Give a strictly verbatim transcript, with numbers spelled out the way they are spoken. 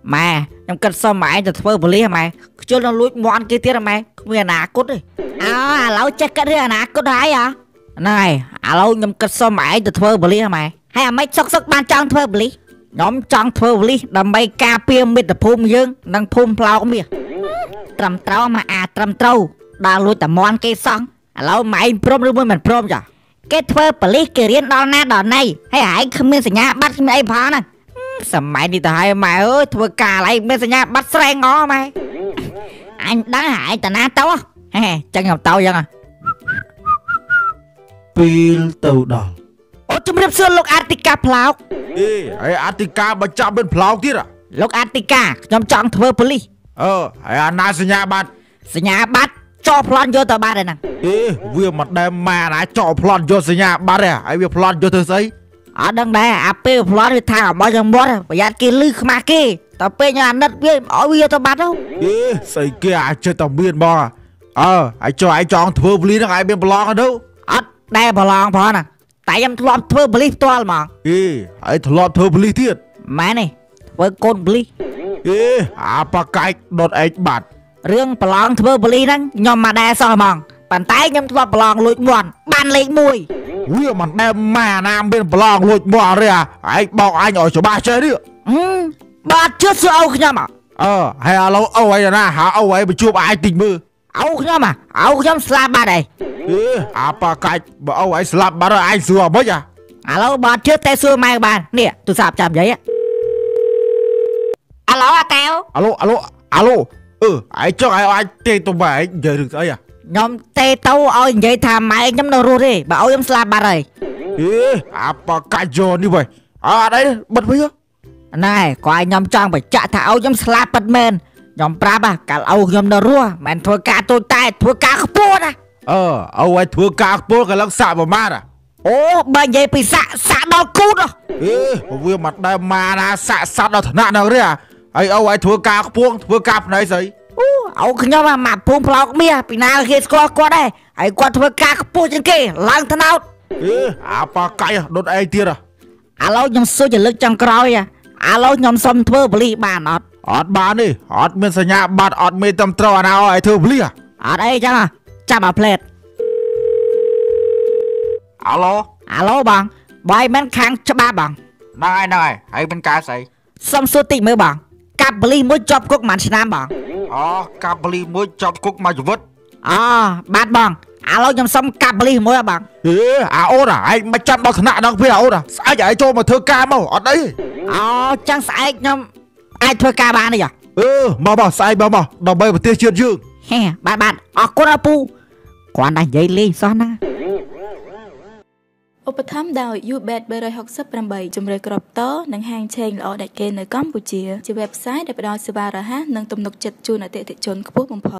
ម៉ែខ្ញុំគិតសុំម៉ែទៅធ្វើប៉ូលីសម៉ែខ្ជិលនឹងលួចមាន់គេទៀតម៉ែគ្មានអនាគតទេអូឥឡូវចេះគិតរឿងអនាគតហើយហ៎ហ្នឹងហើយឥឡូវខ្ញុំគិតសុំម៉ែទៅធ្វើប៉ូលីសម៉ែហើយអាម៉េចសុកសុកបានចង់ធ្វើប៉ូលីសខ្ញុំចង់ធ្វើប៉ូលីសដើម្បីការពារមិត្តភូមិយើងនិងភូមិផ្លោកមាសត្រឹមត្រូវមកអាត្រឹមត្រូវដល់លួចតែមាន់គេសោះឥឡូវម៉ែព្រមឬមិនព្រមចាគេធ្វើប៉ូលីសគេរៀនដល់ណាដល់ណីហើយឯងគ្មានសញ្ញាបត្រគ្មានអីផងណាសម័យនេះទៅហើយម៉ែអើយធ្វើការអីមានសញ្ញាបត្រស្រែងងម៉ែអញដឹងហើយតាណាទៅហេចឹងខ្ញុំទៅចឹងពេលទៅដល់អូជំរាបសួរលោកអតិកាផ្លោកអេហើយអតិកាបើចាប់មានផ្លោកទៀតលោកអតិកាខ្ញុំចង់ធ្វើប៉ូលីសអឺហើយអាណាសញ្ញាបត្រសញ្ញាបត្រចោលប្លន់យកទៅបាត់ហើយហ្នឹងអេវាមិនដែលម៉ែណាចោលប្លន់យកសញ្ញាបត្រហើយវាប្លន់យកធ្វើស្អីអត់ដឹងដែរអាពេលប្លន់វាថារបស់យ៉ាងមាត់ប្រយ័ត្នគេលឺខ្មាស់គេតើពេលញ៉ាំអាណិតវាឲ្យវាទៅបាត់ទៅអេស្អីគេអាចចិត្តតែមានមកអើហើយចុះឯងចង់ធ្វើប៉ូលីសហ្នឹងឯងមានប្រឡងទៅអត់ដែរប្រឡងផងណាតែខ្ញុំធ្លាប់ធ្វើប៉ូលីសផ្ទាល់ហ្មងអេហើយធ្លាប់ធ្វើប៉ូលីសទៀតម៉ែនេះធ្វើកូនប៉ូលីសអេអាប៉កាច់ដុតឯងបាត់រឿងប្រឡងធ្វើប៉ូលីសហ្នឹងខ្ញុំមកដែរសោះហ្មងប៉ុន្តែខ្ញុំធ្លាប់ប្រឡងលួចមាន់បានលេខមួយវាមិនដែលម៉ែណាមានប្រឡងលួចមាន់ទេឯងបោកអញឲ្យច្បាស់ចេះនេះបាទជឿសួរអូខ្ញុំអឺហើយឥឡូវអូអីណាហៅអូអីមកជួបឯងតិចមើលអូខ្ញុំអូខ្ញុំស្លាប់បាត់ហើយអេអាប៉កាច់បើអូឯងស្លាប់បាត់ហើយឯងសួរអ្មិចឥឡូវបាទជឿតែសួរម៉ែបាននេះទូរស័ព្ទចាំនិយាយអាឡូអាកែវអាឡូអាឡូអាឡូអឺឯងចុះឯងអាចទេទៅម៉ែឯងនិយាយរឿងស្អីខ្ញុំទេទៅឲ្យនិយាយថាម៉ែខ្ញុំនៅរស់ទេបើអូខ្ញុំស្លាប់បាត់ហើយអេអាប៉កាច់យោនេះវិញអត់អីបិទវិញណែគាត់ខ្ញុំចង់បញ្ជាក់ថាអូខ្ញុំស្លាប់ពិតមែនខ្ញុំប្រាប់កាលអូខ្ញុំនៅរស់មិនធ្វើការតូចតែធ្វើការខ្ពស់ណាអឺអូឲ្យធ្វើការខ្ពស់កន្លងសាក់ប្រមាណអូបើនិយាយពីសាក់សាក់ដល់គូតអេវាមិនដែលម៉ាណាសាក់សាក់ដល់ថ្នាក់ហ្នឹងទេហើយអូឲ្យធ្វើការខ្ពស់ធ្វើការផ្នែកស្អីអូអូខ្ញុំមកភូមិផ្លោកមាសពីណាគេស្គាល់គាត់ដែរហើយគាត់ធ្វើការខ្ពស់ជាងគេឡើងថ្នោតអេអាប៉ាកាច់ដុតអីទៀតឥឡូវខ្ញុំសួរជាលើកចុងក្រោយឥឡូវខ្ញុំសុំធ្វើប៉ូលីសបានអត់អត់បានទេអត់មានសញ្ញាបត្រអត់មានត្រឹមត្រូវអាណាឲ្យធ្វើប៉ូលីសអត់អីចឹងចាប់អាផ្លេតអាឡូអាឡូបងបាយមិនខាងច្បាប់បងហ្នឹងហើយហ្នឹងហើយហើយមានការស្អីសុំសួរតិចមើលបងកាប់ប៉ូលីសមួយជាប់គុកមួយឆ្នាំបងអូកាប់ប៉ូលីសមួយជាប់គុកមួយជីវិតអូបាទបងឥឡូវខ្ញុំសុំកាប់ប៉ូលីសមួយបងអេអាអូនឯងមិនចាំដល់ថ្នាក់ដល់ពេលអាអូនស្អែកឯងចូលមកធ្វើការមកអត់អីអូចឹងស្អែកខ្ញុំអាចធ្វើការបានទេអឺមកមកស្អែកមកមកដើម្បីប្រទេសជាតិយើងហេបាទបាទអរគុណអពូគាត់តែនិយាយលេងសោះណាឧបត្ថម្ភដោយ ยู เบต បីរយហុកសិបប្រាំបី ជំរឿក្របតនិងហាងឆេងល្អដាច់គេនៅកម្ពុជាជា website ដែលផ្ដល់សេវារហ័សនិងទំនុកចិត្តជូនអតិថិជនខ្ពស់បំផុត